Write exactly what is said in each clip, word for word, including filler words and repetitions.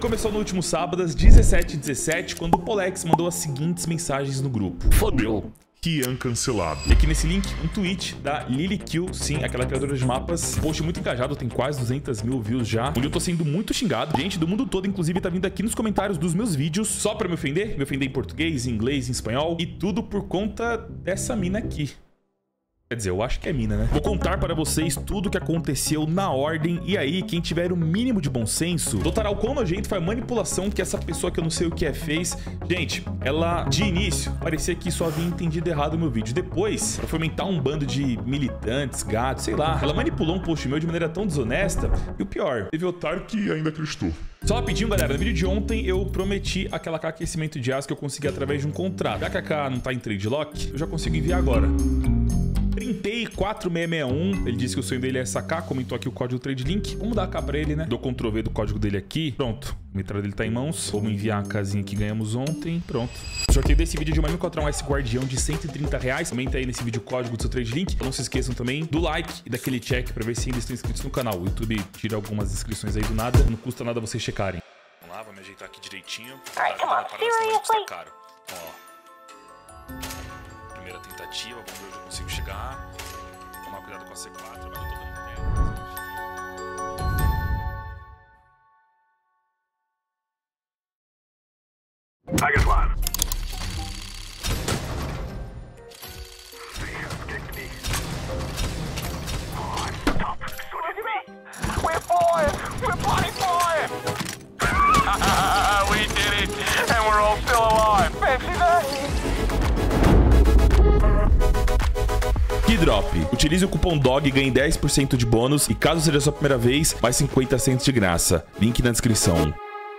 começou no último sábado, às dezessete e dezessete, quando o Polex mandou as seguintes mensagens no grupo. Fodeu. Kian cancelado. E aqui nesse link, um tweet da Lilykill, sim, aquela criadora de mapas. Post muito engajado, tem quase duzentos mil views já. Onde eu tô sendo muito xingado. Gente do mundo todo, inclusive, tá vindo aqui nos comentários dos meus vídeos só pra me ofender. Me ofender em português, em inglês, em espanhol. E tudo por conta dessa mina aqui. Quer dizer, eu acho que é mina, né? Vou contar para vocês tudo o que aconteceu na ordem. E aí, quem tiver o mínimo de bom senso notará o quão nojento foi a manipulação que essa pessoa que eu não sei o que é fez. Gente, ela, de início, parecia que só havia entendido errado o meu vídeo. Depois, pra fomentar um bando de militantes, gatos, sei lá, ela manipulou um post meu de maneira tão desonesta. E o pior, teve otário que ainda acreditou. Só rapidinho, galera, no vídeo de ontem eu prometi aquela K aquecimento de aço que eu consegui através de um contrato. Já que a K não tá em trade lock, eu já consigo enviar agora. Printei quatro seis seis um, ele disse que o sonho dele é sacar, comentou aqui o código trade link. Vamos dar a K pra ele, né? Dou Ctrl V do código dele aqui. Pronto, a entrada dele tá em mãos. Vamos enviar a casinha que ganhamos ontem. Pronto. Sorteio desse vídeo de uma mil quatro um S Guardião de cento e trinta reais. Comenta aí nesse vídeo o código do seu trade link. Não se esqueçam também do like e daquele check pra ver se ainda estão inscritos no canal. O YouTube tira algumas inscrições aí do nada. Não custa nada vocês checarem. Vamos lá, vamos me ajeitar aqui direitinho. Alright, come on, seriously? Caro. Ó. Primeira tentativa, vamos ver onde eu consigo chegar. Tomar cuidado com a C quatro, mas eu tô dando tempo. I got one. We're flying! We're bloody flying! We did it! And we're all still alive! Fancy that? Keydrop. Utilize o cupom D O G e ganhe dez por cento de bônus. E caso seja a sua primeira vez, mais cinquenta centos de graça. Link na descrição.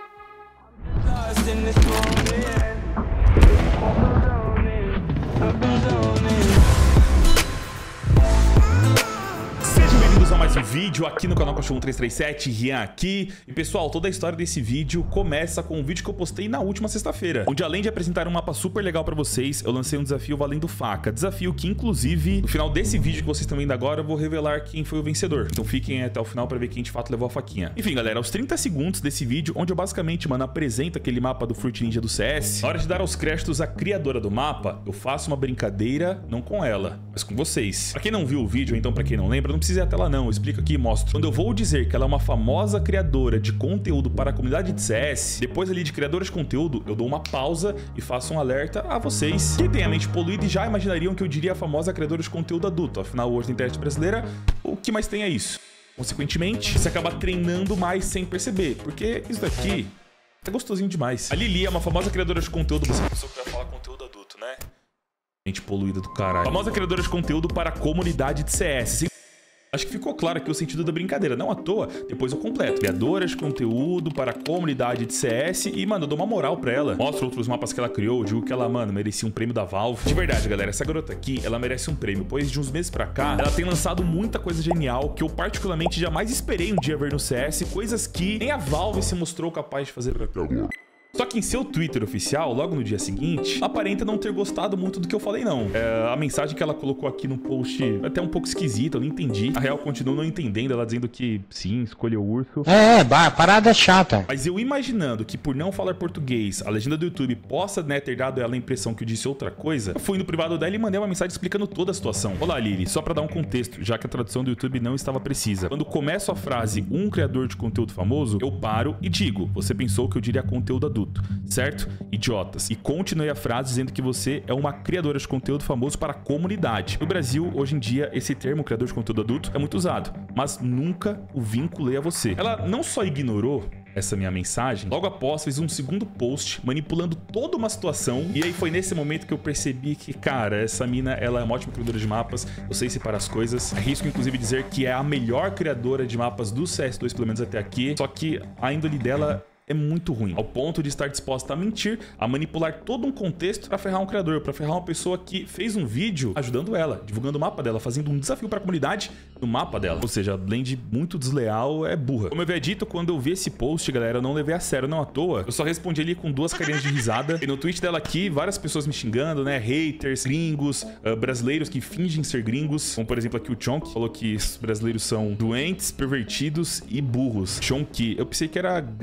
Mais um vídeo aqui no canal Cachorro um três três sete, Rian aqui. E pessoal, toda a história desse vídeo começa com um vídeo que eu postei na última sexta-feira, onde além de apresentar um mapa super legal pra vocês, eu lancei um desafio valendo faca. Desafio que, inclusive, no final desse vídeo que vocês estão vendo agora, eu vou revelar quem foi o vencedor. Então fiquem até o final pra ver quem de fato levou a faquinha. Enfim, galera, aos trinta segundos desse vídeo, onde eu basicamente, mano, apresento aquele mapa do Fruit Ninja do C S, na hora de dar aos créditos à criadora do mapa, eu faço uma brincadeira, não com ela, mas com vocês. Pra quem não viu o vídeo, então pra quem não lembra, não precisa ir até lá não, eu explico aqui e mostro. Quando eu vou dizer que ela é uma famosa criadora de conteúdo para a comunidade de C S, depois ali de criadora de conteúdo, eu dou uma pausa e faço um alerta a vocês que têm a mente poluída e já imaginariam que eu diria a famosa criadora de conteúdo adulto. Afinal, hoje na internet brasileira, o que mais tem é isso. Consequentemente, você acaba treinando mais sem perceber, porque isso daqui é gostosinho demais. A Lili é uma famosa criadora de conteúdo, você pensou que eu ia falar conteúdo adulto, né? Mente poluída do caralho. Famosa criadora de conteúdo para a comunidade de C S. Acho que ficou claro aqui o sentido da brincadeira. Não à toa, depois eu completo. Criadora de conteúdo para a comunidade de C S e, mano, eu dou uma moral pra ela. Mostro outros mapas que ela criou. Eu digo que ela, mano, merecia um prêmio da Valve. De verdade, galera, essa garota aqui, ela merece um prêmio. Pois de uns meses pra cá, ela tem lançado muita coisa genial que eu particularmente jamais esperei um dia ver no C S. Coisas que nem a Valve se mostrou capaz de fazer até agora. Só que em seu Twitter oficial, logo no dia seguinte, aparenta não ter gostado muito do que eu falei, não. É, a mensagem que ela colocou aqui no post é até um pouco esquisita, eu não entendi. A real continua não entendendo, ela dizendo que sim, escolheu o urso. É, é, parada chata. Mas eu imaginando que por não falar português, a legenda do YouTube possa, né, ter dado ela a impressão que eu disse outra coisa, eu fui no privado dela e mandei uma mensagem explicando toda a situação. Olá, Lili, só pra dar um contexto, já que a tradução do YouTube não estava precisa. Quando começo a frase um criador de conteúdo famoso, eu paro e digo, você pensou que eu diria conteúdo adulto, certo? Idiotas. E continuei a frase dizendo que você é uma criadora de conteúdo famoso para a comunidade. No Brasil, hoje em dia, esse termo, criador de conteúdo adulto, é muito usado, mas nunca o vinculei a você. Ela não só ignorou essa minha mensagem, logo após fez um segundo post manipulando toda uma situação, e aí foi nesse momento que eu percebi que, cara, essa mina, ela é uma ótima criadora de mapas, eu sei separar as coisas, arrisco inclusive dizer que é a melhor criadora de mapas do C S dois, pelo menos até aqui, só que a índole dela é muito ruim, ao ponto de estar disposta a mentir, a manipular todo um contexto pra ferrar um criador, pra ferrar uma pessoa que fez um vídeo ajudando ela, divulgando o mapa dela, fazendo um desafio pra comunidade no mapa dela. Ou seja, além de muito desleal, é burra. Como eu havia dito, quando eu vi esse post, galera, eu não levei a sério, não à toa. Eu só respondi ali com duas carinhas de risada. E no tweet dela aqui, várias pessoas me xingando, né? Haters, gringos, uh, brasileiros que fingem ser gringos. Como, por exemplo, aqui o Chonk falou que os brasileiros são doentes, pervertidos e burros. Chonk, eu pensei que era gringo, né? O cara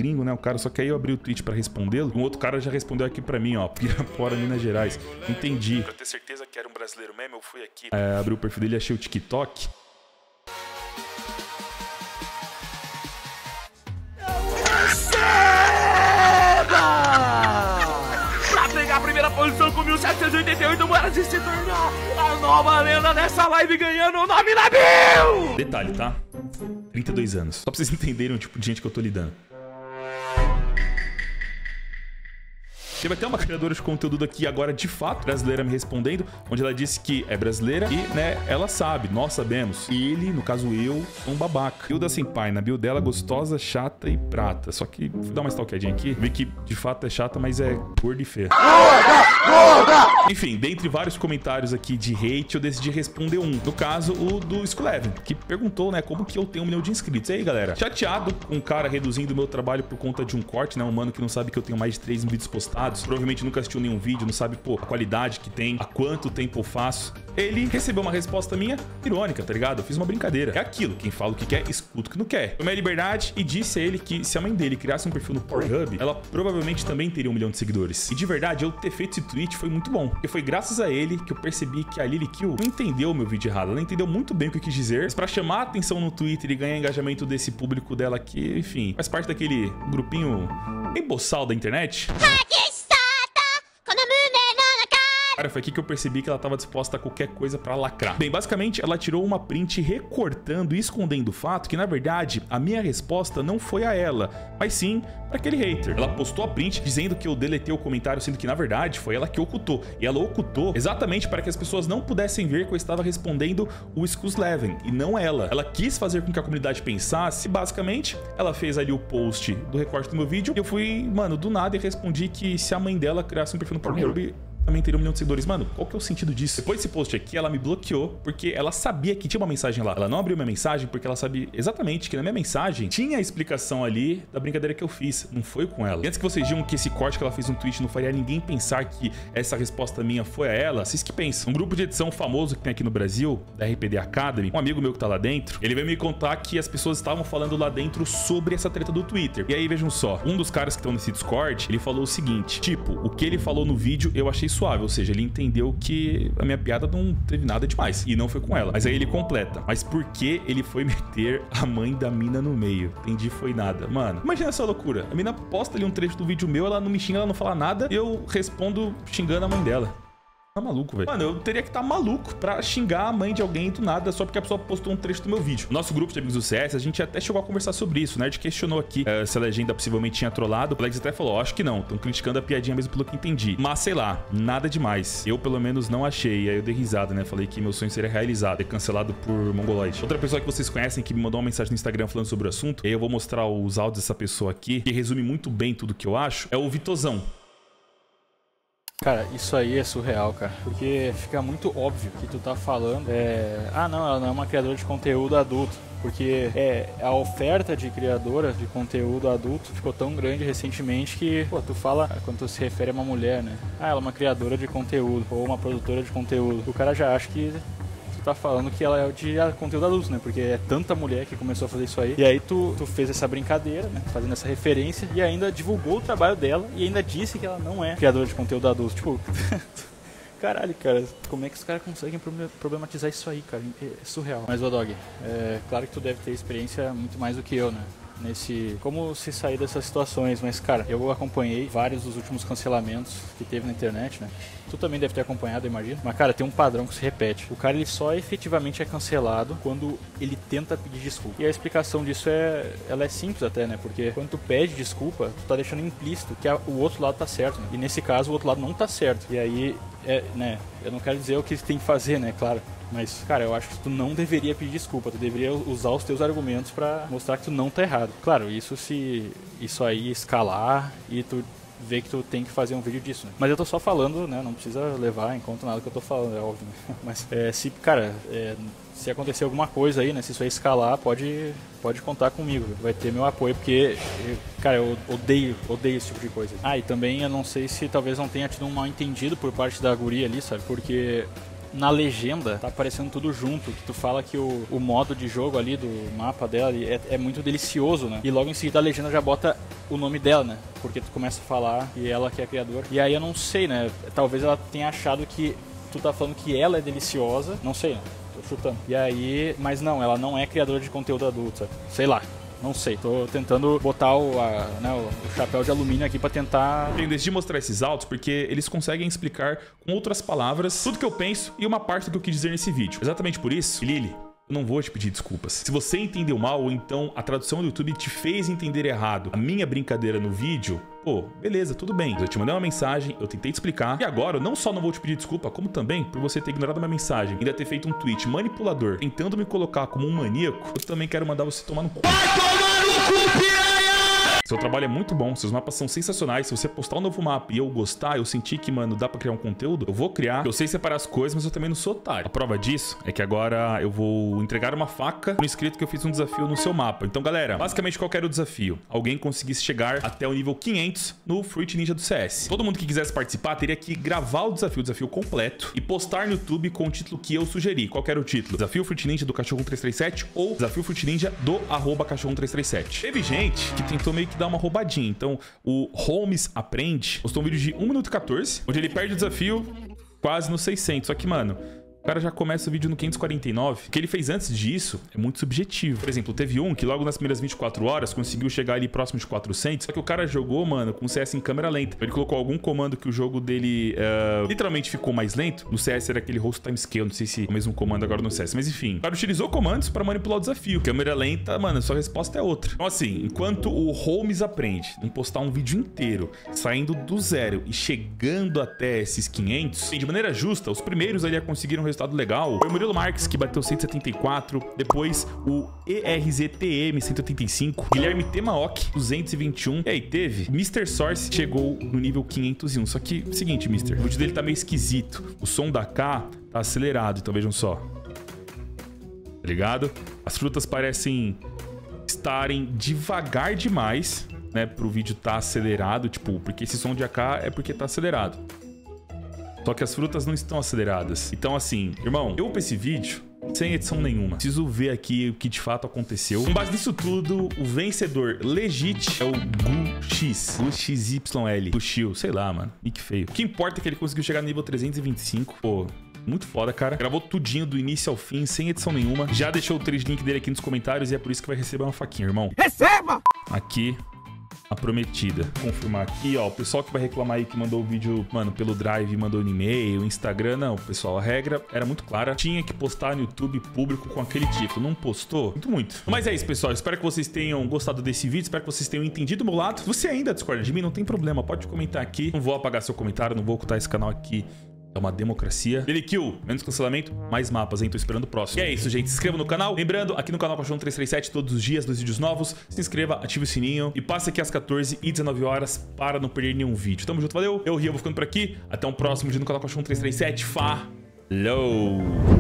cara, só que aí eu abri o tweet pra respondê-lo. Um outro cara já respondeu aqui pra mim, ó. Pirapora, Minas Gerais. Entendi. Pra ter certeza que era um brasileiro mesmo, eu fui aqui. É, abri o perfil dele e achei o TikTok. Pra pegar a primeira posição com mil setecentos e oitenta e oito moedas e se tornar a nova lenda dessa live ganhando o nome da Bill! Detalhe, tá? trinta e dois anos. Só pra vocês entenderem o tipo de gente que eu tô lidando. Teve até uma criadora de conteúdo aqui agora, de fato, brasileira, me respondendo, onde ela disse que é brasileira e, né, ela sabe, nós sabemos. E ele, no caso eu, sou um babaca. Hilda Senpai, na bio dela, gostosa, chata e prata. Só que, fui dar uma stalkeadinha aqui, vi que de fato é chata, mas é gorda e feia. Enfim, dentre vários comentários aqui de hate, eu decidi responder um. No caso, o do Skuleven, que perguntou, né, como que eu tenho um milhão de inscritos. E aí, galera, chateado com um cara reduzindo o meu trabalho por conta de um corte, né, um mano que não sabe que eu tenho mais de três mil vídeos postados. Provavelmente nunca assistiu nenhum vídeo, não sabe, pô, a qualidade que tem, há quanto tempo eu faço. Ele recebeu uma resposta minha irônica, tá ligado? Eu fiz uma brincadeira. É aquilo, quem fala o que quer, escuta o que não quer. Tomei a liberdade e disse a ele que se a mãe dele criasse um perfil no Pornhub, ela provavelmente também teria um milhão de seguidores. E de verdade, eu ter feito esse tweet foi muito bom, porque foi graças a ele que eu percebi que a Lily Kill não entendeu o meu vídeo errado. Ela entendeu muito bem o que eu quis dizer, mas pra chamar a atenção no Twitter e ganhar engajamento desse público dela que, enfim, faz parte daquele grupinho bem boçal da internet. Cara, foi aqui que eu percebi que ela tava disposta a qualquer coisa pra lacrar. Bem, basicamente, ela tirou uma print recortando e escondendo o fato que, na verdade, a minha resposta não foi a ela, mas sim pra aquele hater. Ela postou a print dizendo que eu deletei o comentário, sendo que, na verdade, foi ela que ocultou. E ela ocultou exatamente para que as pessoas não pudessem ver que eu estava respondendo o Skuleven, e não ela. Ela quis fazer com que a comunidade pensasse, basicamente, ela fez ali o post do recorte do meu vídeo, e eu fui, mano, do nada, e respondi que se a mãe dela criasse um perfil no Pornhub, também teria um milhão de seguidores. Mano, qual que é o sentido disso? Depois desse post aqui, ela me bloqueou porque ela sabia que tinha uma mensagem lá. Ela não abriu minha mensagem porque ela sabia exatamente que na minha mensagem tinha a explicação ali da brincadeira que eu fiz. Não foi com ela. E antes que vocês digam que esse corte que ela fez no tweet não faria ninguém pensar que essa resposta minha foi a ela, vocês que pensam. Um grupo de edição famoso que tem aqui no Brasil, da R P D Academy, um amigo meu que tá lá dentro, ele veio me contar que as pessoas estavam falando lá dentro sobre essa treta do Twitter. E aí, vejam só, um dos caras que estão nesse Discord, ele falou o seguinte, tipo, o que ele falou no vídeo eu achei suave, ou seja, ele entendeu que a minha piada não teve nada demais, e não foi com ela. Mas aí ele completa, mas por que ele foi meter a mãe da mina no meio? Entendi, foi nada. Mano, imagina essa loucura, a mina posta ali um trecho do vídeo meu, ela não me xinga, ela não fala nada, eu respondo xingando a mãe dela. Tá maluco, velho. Mano, eu teria que estar tá maluco pra xingar a mãe de alguém do nada só porque a pessoa postou um trecho do meu vídeo. No nosso grupo de amigos do C S, a gente até chegou a conversar sobre isso. O Nerd questionou aqui uh, se a legenda possivelmente tinha trollado. O Lex até falou, acho que não. Estão criticando a piadinha mesmo pelo que entendi. Mas, sei lá, nada demais. Eu, pelo menos, não achei. E aí eu dei risada, né? Falei que meu sonho seria realizado. Ser cancelado por Mongoloid. Outra pessoa que vocês conhecem que me mandou uma mensagem no Instagram falando sobre o assunto, e aí eu vou mostrar os áudios dessa pessoa aqui, que resume muito bem tudo que eu acho, é o Vitozão. Cara, isso aí é surreal, cara, porque fica muito óbvio que tu tá falando, é... ah não, ela não é uma criadora de conteúdo adulto, porque é, a oferta de criadora de conteúdo adulto ficou tão grande recentemente que, pô, tu fala, quando tu se refere a uma mulher, né, ah, ela é uma criadora de conteúdo, ou uma produtora de conteúdo, o cara já acha que tu tá falando que ela é de conteúdo adulto, né? Porque é tanta mulher que começou a fazer isso aí. E aí tu, tu fez essa brincadeira, né? Fazendo essa referência e ainda divulgou o trabalho dela e ainda disse que ela não é criadora de conteúdo adulto. Tipo, caralho, cara, como é que os caras conseguem problematizar isso aí, cara? É surreal. Mas, ô Dog, é claro que tu deve ter experiência muito mais do que eu, né? Nesse como se sair dessas situações, mas cara, eu acompanhei vários dos últimos cancelamentos que teve na internet, né? Tu também deve ter acompanhado, eu imagino. Mas cara, tem um padrão que se repete. O cara ele só efetivamente é cancelado quando ele tenta pedir desculpa. E a explicação disso é, ela é simples até, né? Porque quando tu pede desculpa, tu tá deixando implícito que a, o outro lado tá certo, né? E nesse caso o outro lado não tá certo. E aí, é, né? Eu não quero dizer o que tem que fazer, né? Claro. Mas, cara, eu acho que tu não deveria pedir desculpa, tu deveria usar os teus argumentos pra mostrar que tu não tá errado. Claro, isso se isso aí escalar e tu vê que tu tem que fazer um vídeo disso, né? Mas eu tô só falando, né? Não precisa levar em conta nada que eu tô falando, é óbvio, né? Mas, é, se, cara, é, se acontecer alguma coisa aí, né? Se isso aí escalar, pode, pode contar comigo, vai ter meu apoio, porque, cara, eu odeio, odeio esse tipo de coisa. Ah, e também eu não sei se talvez não tenha tido um mal entendido por parte da guria ali, sabe? Porque na legenda tá aparecendo tudo junto, que tu fala que o, o modo de jogo ali do mapa dela é, é muito delicioso, né? E logo em seguida a legenda já bota o nome dela, né? Porque tu começa a falar e ela que é a criadora. E aí eu não sei, né? Talvez ela tenha achado que tu tá falando que ela é deliciosa, não sei, né? Tô chutando. E aí, mas não, ela não é criadora de conteúdo adulto, sabe? Sei lá. Não sei, tô tentando botar o, a, né, o chapéu de alumínio aqui pra tentar... Eu decidi mostrar esses áudios porque eles conseguem explicar com outras palavras tudo que eu penso e uma parte do que eu quis dizer nesse vídeo. Exatamente por isso, Lily, eu não vou te pedir desculpas. Se você entendeu mal ou então a tradução do YouTube te fez entender errado a minha brincadeira no vídeo, pô, beleza, tudo bem. Eu te mandei uma mensagem, eu tentei te explicar. E agora eu não só não vou te pedir desculpa, como também por você ter ignorado a minha mensagem, ainda ter feito um tweet manipulador, tentando me colocar como um maníaco, eu também quero mandar você tomar no cu. Vai tomar no cu, piranha! Seu trabalho é muito bom, seus mapas são sensacionais. Se você postar um novo mapa e eu gostar, eu sentir que, mano, dá pra criar um conteúdo, eu vou criar. Eu sei separar as coisas, mas eu também não sou otário. A prova disso é que agora eu vou entregar uma faca no inscrito que eu fiz um desafio no seu mapa. Então, galera, basicamente qual era o desafio? Alguém conseguisse chegar até o nível quinhentos no Fruit Ninja do C S. Todo mundo que quisesse participar teria que gravar o desafio, o desafio completo, e postar no YouTube com o título que eu sugeri. Qual que era o título? Desafio Fruit Ninja do Cachorro um três três sete ou Desafio Fruit Ninja do arroba Cachorro um três três sete. Teve gente que tentou meio que dar uma roubadinha. Então, o Holmes Aprende postou um vídeo de um minuto e quatorze, onde ele perde o desafio quase no seiscentos. Só que, mano, o cara já começa o vídeo no quinhentos e quarenta e nove. O que ele fez antes disso é muito subjetivo. Por exemplo, teve um que logo nas primeiras vinte e quatro horas conseguiu chegar ali próximo de quatrocentos. Só que o cara jogou, mano, com C S em câmera lenta. Ele colocou algum comando que o jogo dele uh, literalmente ficou mais lento. No C S era aquele host time scale. Não sei se é o mesmo comando agora no C S. Mas enfim, o cara utilizou comandos pra manipular o desafio. Câmera lenta, mano, a sua resposta é outra. Então assim, enquanto o Holmes Aprende em postar um vídeo inteiro, saindo do zero e chegando até esses quinhentos, de maneira justa, os primeiros ali a conseguir um resultado legal foi o Murilo Marques, que bateu cento e setenta e quatro, depois o E R Z T M cento e oitenta e cinco, Guilherme Temaok duzentos e vinte e um, e aí teve mister Source, chegou no nível quinhentos e um. Só que, seguinte, mister, o vídeo dele tá meio esquisito, o som da K tá acelerado, então vejam só, tá ligado? As frutas parecem estarem devagar demais, né, pro vídeo tá acelerado, tipo, porque esse som de A K é porque tá acelerado. Só que as frutas não estão aceleradas. Então, assim, irmão, eu pra esse vídeo, sem edição nenhuma, preciso ver aqui o que de fato aconteceu. Com base nisso tudo, o vencedor legit é o GuX. GuXYL. Guxil, sei lá, mano. Nick feio. O que importa é que ele conseguiu chegar no nível trezentos e vinte e cinco. Pô, muito foda, cara. Gravou tudinho do início ao fim, sem edição nenhuma. Já deixou o trade link dele aqui nos comentários e é por isso que vai receber uma faquinha, irmão. Receba! Aqui. A prometida. Vou confirmar aqui, ó. O pessoal que vai reclamar aí que mandou o vídeo, mano, pelo Drive, mandou no e-mail, Instagram, não, pessoal. A regra era muito clara. Tinha que postar no YouTube público com aquele título. Não postou? Muito, muito. Mas é isso, pessoal. Espero que vocês tenham gostado desse vídeo. Espero que vocês tenham entendido do meu lado. Se você ainda discorda de mim, não tem problema. Pode comentar aqui. Não vou apagar seu comentário, não vou ocultar esse canal aqui. É uma democracia. Daily Kill, menos cancelamento, mais mapas, hein? Tô esperando o próximo. E é isso, gente. Se inscreva no canal. Lembrando, aqui no canal Cachorro um três três sete, todos os dias, dois vídeos novos. Se inscreva, ative o sininho e passe aqui às quatorze e dezenove horas para não perder nenhum vídeo. Tamo junto, valeu. Eu, Ria, vou ficando por aqui. Até um próximo vídeo no canal Cachorro um três três sete. Falou!